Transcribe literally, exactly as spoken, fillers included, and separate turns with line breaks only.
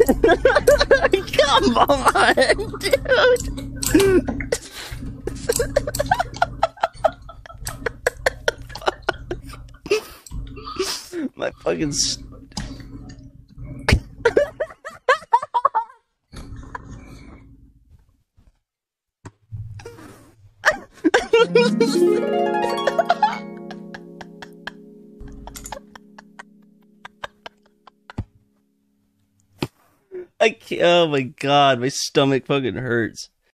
Come on, dude. My fucking. St I can't, oh my god, my stomach fucking hurts.